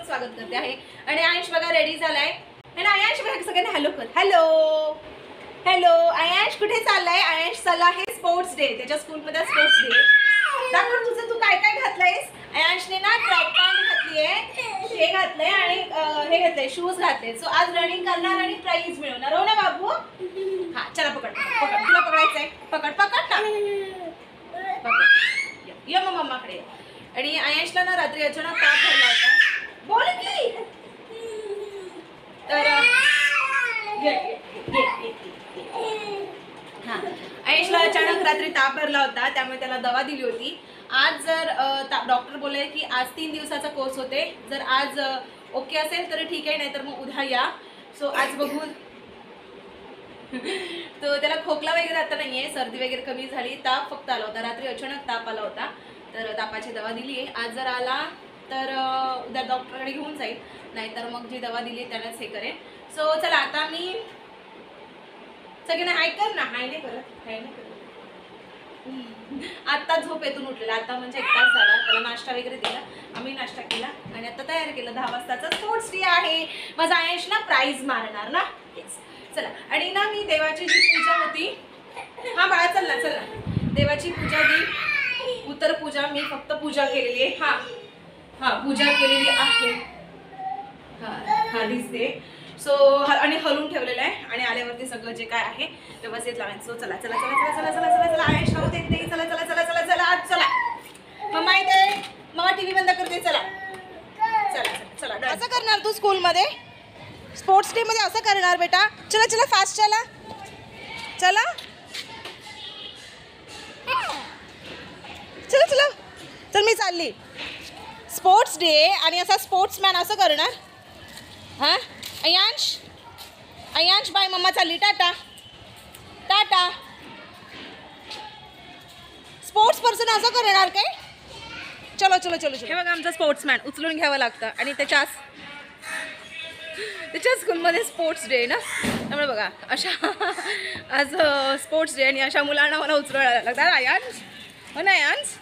स्वागत करते आहे। आणि आयंश बघा रेडी झालाय है ना। आयंश बघा सगळ्यांना हॅलो कर, हॅलो हॅलो। आयंश कुठे चाललाय? आयंश चालला आहे स्पोर्ट्स डे, त्याच्या स्कूलमध्ये स्पोर्ट्स डे। दाखव तुझं तू काय काय घातलंयस। आयंशने ना ट्रॅक पॅन्ट घातली आहे, हे घातलंय आणि हे घातलंय, शूज घातले। सो आज रनिंग करणार आणि प्राइज मिळवणार हो ना बाबू। हा चला पकड पकड, तुला पकडायचंय, पकड पकड ना, पकड ये मम्माकडे। आणि आयंशला ना रात्री अचानक ताप भरला होता, बोल की तर हा आयंशला अचानक रात्री ताप भरला होता, त्यामुळे त्याला दवा दिली होती। आज जर डॉक्टर बोलले की आज 3 दिवसाचा कोर्स होते, जर आज ओके असेल तर ठीक आहे, नाहीतर मग उद्या या। सो आज बघू। तो त्याला खोकला वगैरे आता नाहीये, सर्दी वगैरे कमी झाली, ताप फक्त आला होता, रात्री अचानक ताप आला होता, तर तापाची दवा दिली आहे। आज जर आला तर उद्या डॉक्टरकडे घेऊन जाईल, नाहीतर मग जी दवा दिली त्यालाच हे करेन। सो चला आता मी सगळ्यांना हाय कर ना, हाय नाही करत, हाय नाही करत। आता झोपेतून उठलेला, आता म्हणजे 1 तास झाला, त्याला नाश्ता वगैरे दिला, आम्ही नाश्ता केला आणि आता तयार केलं। 10 वाजताचा स्पोर्ट्स डे आहे, माझा आयंश ना प्राइज मारणार ना। चला आणि ना मी देवाची जी पूजा होती, हा बाळा चल ना चल ना, देवाची पूजा दी, उत्तर पूजा मी फक्त पूजा केलेली आहे। हा हा पूजा केलेली आहे, हा हा दिसते। सो आणि हलवून ठेवलेलं आहे आणि आल्यावरती सगळं जे काय आहे व्यवस्थित लावायचं। सो चला चला चला चला चला चला चला चला, आयंश राहू देत नाही, चला चला चला चला चला आज चला। मम्मा इथे, मम्मा टीव्ही बंद करते, चला चला चला चला। असं करणार तू स्कूलमध्ये स्पोर्ट्स डे मध्ये, असं करणार बेटा? चला चला फास्ट चला चला चला चला चल, मी चालली। स्पोर्ट्स डे आणि असा स्पोर्ट्समॅन असं करणार? हां अयांश, अयांश बाय, मम्मा चालली, टाटा टाटा। स्पोर्ट्स पर्सन असं करणार काय? चलो चलो चलो चलो। हे बघा आमचा स्पोर्ट्समॅन, उचलून घ्यावं लागतं आणि त्याच्या स्कूलमध्ये स्पोर्ट्स डे ना, त्यामुळे बघा अशा आज स्पोर्ट्स डे आणि अशा मुलांना मला उचलायला लागतात। अयांश हो ना, अयांश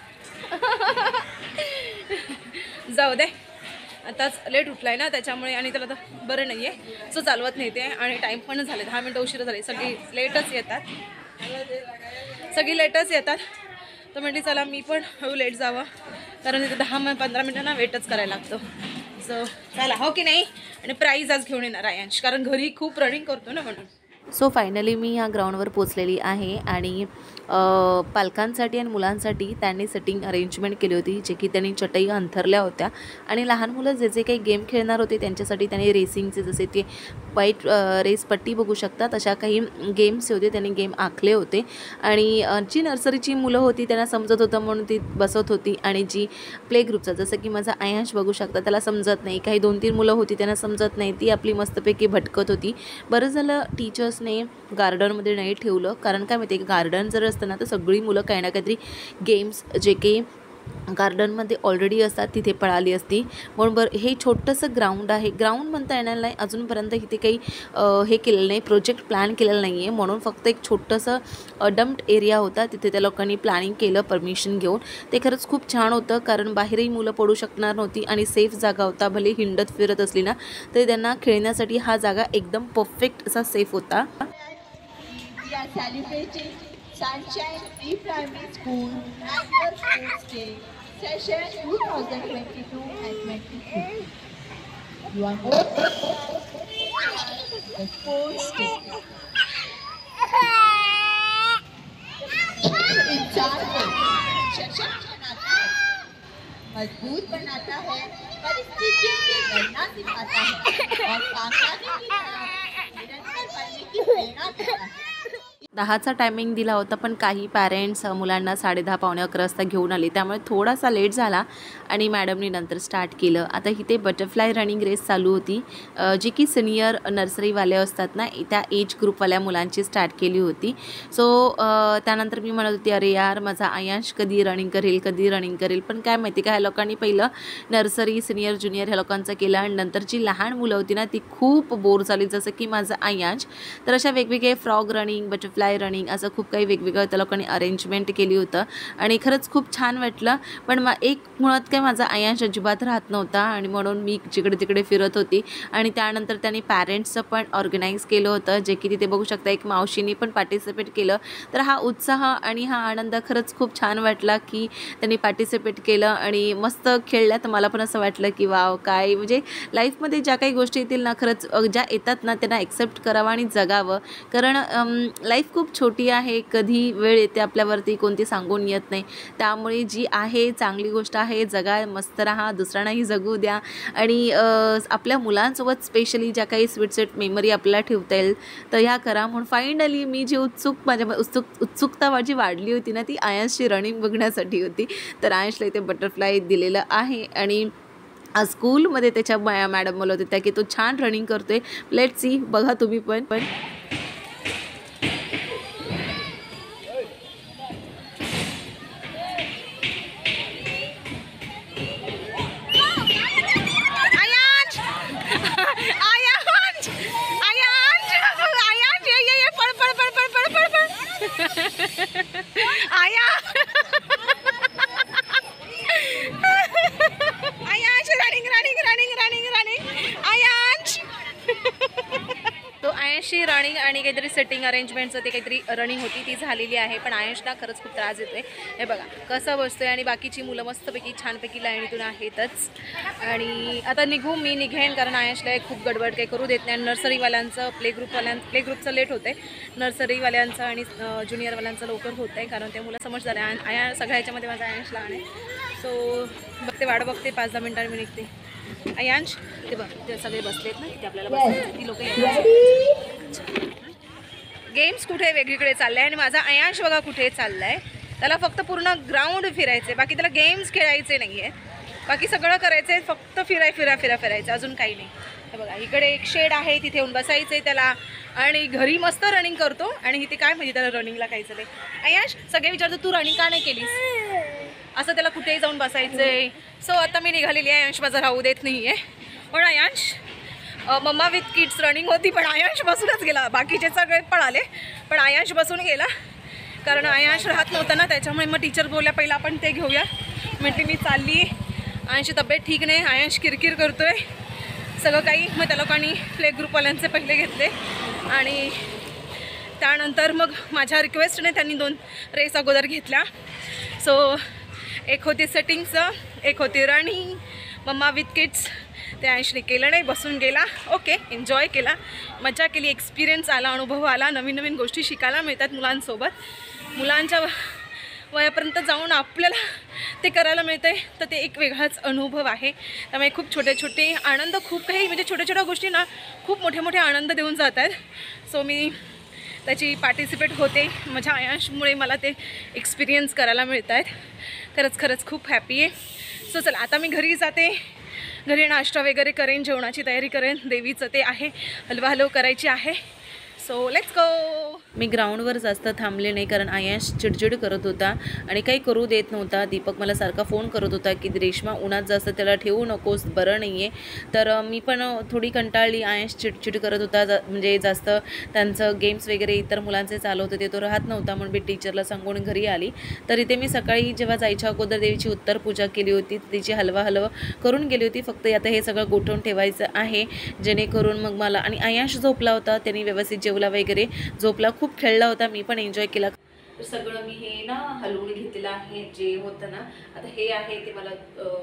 जाऊ दे, आताच लेट उठलाय ना त्याच्यामुळे, आणि त्याला तर बरं नाही आहे, सो चालवत नाही ते, आणि टाईम पण झाले, 10 मिनटं उशिरा झाले, सगळी लेटच येतात, सगळी लेटच येतात। तर म्हटली चला मी पण हळू लेट जावं, कारण तिथे 10-15 मिनटं ना वेटच करायला लागतो। सो चला, हो की नाही। आणि प्राईज आज घेऊन येणार आयंश, कारण घरी खूप रनिंग करतो ना म्हणून। सो फायनली मी या ग्राउंडवर पोचलेली आहे आणि पालकांसाठी आणि मुलांसाठी त्यांनी सिटिंग अरेंजमेंट केली होती, जे की त्यांनी चटई अंथरल्या होत्या, आणि लहान मुलं जे जे काही गेम खेळणार होते त्यांच्यासाठी त्यांनी रेसिंगचे, जसे ते व्हाईट रेस पट्टी बघू शकतात अशा काही गेम्स होते, त्यांनी गेम आखले होते। आणि जी नर्सरीची मुलं होती त्यांना समजत होतं म्हणून ती बसत होती, आणि जी प्ले ग्रुपचं, जसं की माझा आयंश बघू शकता, त्याला समजत नाही, काही 2-3 मुलं होती त्यांना समजत नाही, ती आपली मस्तपैकी भटकत होती। बरं झालं टीचर्सने गार्डनमध्ये नाही ठेवलं, कारण काय माहिती आहे, गार्डन जर असतं ना तर सगळी मुलं काही ना काहीतरी गेम्स जे काही गार्डनमध्ये ऑलरेडी असतात तिथे पळाली असती, म्हणून बरं हे छोटंसं ग्राउंड आहे, ग्राउंड म्हणता येणार नाही अजूनपर्यंत, इथे काही हे केलेलं नाही, प्रोजेक्ट प्लॅन केलेलं नाही आहे, म्हणून फक्त एक छोटंसं डम्प्ड एरिया होता, तिथे त्या लोकांनी प्लॅनिंग केलं परमिशन घेऊन। ते खरंच खूप छान होतं, कारण बाहेरही मुलं पडू शकणार नव्हती आणि सेफ जागा होता, भले हिंडत फिरत असली ना तरी त्यांना खेळण्यासाठी हा जागा एकदम परफेक्ट असा सेफ होता। Sunshine Pre-Primary School Annual Sports Day Session 2022 and 23. You are more the sports day. इंसान को सशक्त बनाता है, मजबूत बनाता है, परिस्थितियों से लड़ना सिखाता है और कामयाबी की तरफ निरंतर बढ़ने की प्रेरणा देता है। 10चा टायमिंग दिला होता, पण काही पॅरेंट्स मुलांना 10:30-11 वाजता घेऊन आले, त्यामुळे थोडासा लेट झाला आणि मॅडमनी नंतर स्टार्ट केलं। आता इथे बटरफ्लाय रनिंग रेस चालू होती, जी की सिनियर नर्सरीवाले असतात ना त्या एज ग्रुपवाल्या मुलांची स्टार्ट केली होती। सो त्यानंतर मी म्हणत होती अरे यार माझा आयंश कधी रनिंग करेल, पण काय माहिती का ह्या लोकांनी पहिलं नर्सरी सिनियर ज्युनियर ह्या लोकांचं केलं, आणि नंतर जी लहान मुलं होती ना ती खूप बोर झाली, जसं की माझं आयंश। तर अशा वेगवेगळे frog running, butterfly butterfly running असं खूप काही वेगवेगळं त्या लोकांनी अरेंजमेंट केली होतं आणि खरंच खूप छान वाटलं. पण एक मुळात काय माझा आयांश अजिबात राहत नव्हता आणि म्हणून मी जिकडे तिकडे फिरत होती. आणि त्यानंतर त्यांनी पॅरेंट्सचं पण ऑर्गनाईज केलं होतं, जे की तिथे बघू शकता एक मावशीनी पण पार्टिसिपेट केलं. तर हा उत्साह आणि हा आनंद खरंच खूप छान वाटला की त्यांनी पार्टिसिपेट केलं आणि मस्त खेळल्या. तर मला पण असं वाटलं की वाव, काय म्हणजे लाईफमध्ये ज्या काही गोष्टी येतील ना, खरंच ज्या येतात ना त्यांना ॲक्सेप्ट करावं आणि जगावं. कारण लाईफ खूप छोटी आहे, कधी वेळ येते आपल्यावरती कोणती सांगून येत नाही. त्यामुळे जी आहे चांगली गोष्ट आहे, जगा, मस्त राहा, दुसऱ्यांनाही जगू द्या आणि आपल्या मुलांसोबत स्पेशली ज्या काही स्वीट मेमरी आपल्याला ठेवता येईल तर ह्या करा. म्हणून फायनली मी जी उत्सुकता माझी वाढली होती ना, ती आयांशची रनिंग बघण्यासाठी होती. तर आयांशला इथे बटरफ्लाय दिलेलं आहे आणि स्कूलमध्ये त्याच्या मॅडम बोलत होत्या की तो छान रनिंग करतोय. लेट्स सी, बघा तुम्ही पण. आयांशची रनिंग आणि काहीतरी सेटिंग अरेंजमेंटचं ते काहीतरी रनिंग होती ती झालेली आहे. पण आयांशला खरंच खूप त्रास येतोय. हे बघा कसं बसतोय आणि बाकीची मुलं मस्तपैकी छानपैकी लाईनीतून आहेतच. आणि आता मी निघेन कारण आयांशला खूप गडबड काही करू देत नाही. नर्सरीवाल्यांचं प्ले ग्रुपचं लेट होतं आहे. नर्सरीवाल्यांचं आणि ज्युनियरवाल्यांचं लवकर होतं आहे कारण ते मुलं समज झालं. आया सगळ्या ह्याच्यामध्ये माझा आयांश लहान आहे. सो बघते, वाट बघते, 5-10 मिनिटांनी मी निघते. आयांश ते बघ, ते सगळे बसलेत ना, ते आपल्याला बसले, ती लोक गेम्स कुठे वेगळीकडे चालले आणि माझा आयांश बघा कुठे चाललाय. त्याला फक्त पूर्ण ग्राउंड फिरायचे, बाकी त्याला गेम्स खेळायचे नाही आहेत. बाकी सगळं करायचं आहे, फक्त फिरायचं, अजून काही नाही. हे बघा इकडे एक शेड आहे, तिथे येऊन बसायचं आहे त्याला. आणि घरी मस्त रनिंग करतो आणि इथे काय म्हणजे त्याला रनिंगला काय चाललंय. आयांश सगळे विचारतो तू रनिंग का नाही केलीस, असं त्याला कुठेही जाऊन बसायचं आहे. सो आता मी निघालेली आहे. आयांश माझा राहू देत नाही आहे. पण Ayansh mamma with kids running होती पण आयांश बसूनच गेला. बाकीचे सगळे पळाले पण आयांश बसून गेला कारण आयांश राहत नव्हता ना, त्याच्यामुळे मग टीचर बोलल्या पहिला आपण ते घेऊया. म्हटली मी चालली, आयांशची तब्येत ठीक नाही, आयांश किरकिर करतोय सगळं काही. मग त्या लोकांनी प्ले ग्रुपवाल्यांचे पहिले घेतले आणि त्यानंतर मग माझ्या रिक्वेस्टने त्यांनी 2 रेस अगोदर घेतल्या. सो एक होती सेटिंगचं, एक होती रनिंग. मम्मा विथ किड्स ते आयांशने केलं नाही, बसून गेला. ओके, एन्जॉय केला, मजा केली, एक्सपिरियन्स आला, अनुभव आला, नवीन गोष्टी शिकायला मिळतात मुलांसोबत. मुलांच्या वयापर्यंत जाऊन आपल्याला ते करायला मिळतं आहे तर ते एक वेगळाच अनुभव आहे. त्यामुळे खूप छोटे आनंद, खूप काही म्हणजे छोट्या गोष्टी ना खूप मोठे आनंद देऊन जात आहेत. सो मी त्याची पार्टिसिपेट होते. माझ्या आयांशमुळे मला ते एक्सपिरियन्स करायला मिळत आहेत. खरंच खूप हॅपी आहे. सो चला आता मी घरी जाते. घरी नाश्ता वगैरे करेन, जेवणाची तयारी करेन. देवीचं ते आहे, हलवा करायची आहे. So let's go. मी ग्राउंडवर जास्त थांबले नाही कारण आयांश चिडचिड करत होता आणि काही करू देत नव्हता. दीपक मला सारखा फोन करत होता की रेश्मा उन्हात जास्त त्याला ठेवू नकोस, बरं नाही आहे. तर मी पण थोडी कंटाळली. आयांश चिडचिड करत होता, म्हणजे जास्त त्यांचं गेम्स वगैरे इतर मुलांचे चालू होते ते तो राहत नव्हता. म्हणून मी टीचरला सांगून घरी आली. तर इथे मी सकाळी जेव्हा जायच्या अगोदर देवीची उत्तर पूजा केली होती, तिची हलवा करून गेली होती. फक्त आता हे सगळं गोठवून ठेवायचं आहे जेणेकरून मग मला. आणि आयांश झोपला होता, त्यांनी व्यवस्थित जेवला वगैरे, झोपला, खूप खेळला होता, मी पण एन्जॉय केला. तर सगळं मी हे ना हलवून घेतलेलं आहे जे होतं ना. आता हे आहे ते मला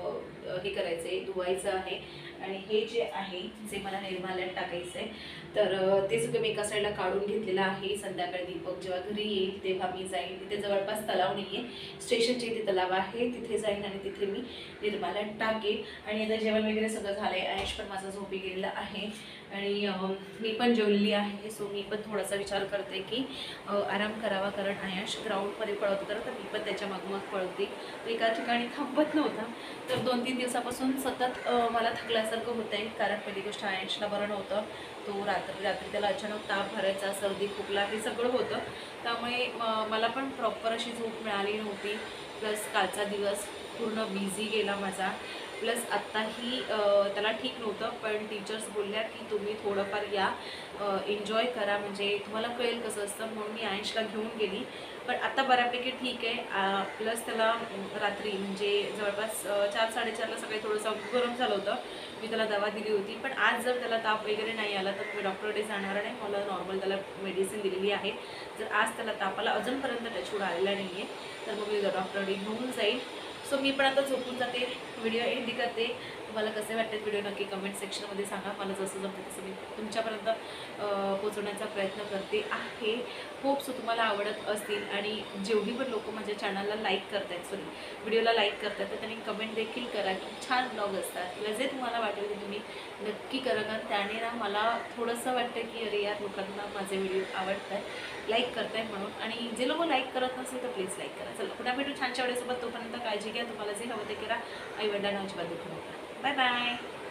हे करायचं आहे, धुवायचं आहे. आणि हे जे आहे जे मला निर्माल्यात टाकायचं आहे तर ते सगळं मी एका साईडला काढून घेतलेलं आहे. संध्याकाळी दीपक जेव्हा घरी येईल तेव्हा मी जाईन. तिथे जवळपास तलाव नाही आहे, स्टेशनचे इथे तलाव आहे, तिथे जाईन आणि तिथे मी निर्माल्यात टाकेन. आणि आता जेवण वगैरे सगळं झालं आहे. आयुष पण माझा झोपी गेलेला आहे आणि मी पण जेवलेली आहे. सो मी पण थोडासा विचार करते की आराम करावा कारण आयुष ग्राउंडमध्ये पळत होता तर मी पण त्याच्या मग पळते. एका ठिकाणी थांबत नव्हता. तर 2-3 दिवसापासून सतत मला थकल्यासारखं होतं आहे कारण पहिली गोष्ट आयुषला बरं नव्हतं. तो रात्री त्याला अचानक ताप भरायचा, सर्दी खोकला हे सगळं होतं. त्यामुळे मला पण प्रॉपर अशी झोप मिळाली नव्हती. प्लस कालचा दिवस पूर्ण बिझी गेला माझा प्लस आत्ताही त्याला ठीक नव्हतं, पण टीचर्स बोलल्या की तुम्ही थोडंफार या, एन्जॉय करा, म्हणजे तुम्हाला कळेल कसं असतं. म्हणून मी आयशला घेऊन गेली, पण आता बऱ्यापैकी ठीक आहे. प्लस त्याला रात्री म्हणजे जवळपास 4-4:30ला सकाळी थोडंसं गरम झालं होतं. मी त्याला दवा दिली होती, पण आज जर त्याला ताप वगैरे नाही आला तर मी डॉक्टरकडे जाणार नाही. मला नॉर्मल त्याला मेडिसिन दिलेली आहे. जर आज त्याला तापाला अजूनपर्यंत टचवूड आलेला नाही आहे तर मग मी डॉक्टरकडे घेऊन जाईल. सो मी पण आता झोपून जाते, व्हिडिओ एंड करते. तुम्हाला कसे वाटतात व्हिडिओ नक्की कमेंट सेक्शनमध्ये सांगा. मला जसं जमतं तसं मी तुमच्यापर्यंत पोचवण्याचा प्रयत्न करते आहे. होप सो तुम्हाला आवडत असतील. आणि जेवढी पण लोक माझ्या चॅनलला लाईक करतायत, व्हिडिओला लाईक करतात, तर त्यांनी कमेंट देखील करा की छान ब्लॉग असतात किंवा जे तुम्हाला वाटेल ते तुम्ही नक्की करा. कारण त्याने ना मला थोडंसं वाटतं की अरे यार लोकांना माझे व्हिडिओ आवडत आहे, लाईक करताय म्हणून. आणि जे लोक लाईक करत नसेल तर प्लीज लाईक करा. चला पुन्हा भेटू छानच्या वेळेसोबत. तोपर्यंत काळजी घ्या, तुम्हाला जे हवं ते करा, आई वडिलांना अजिबात दुखू नका. Bye bye.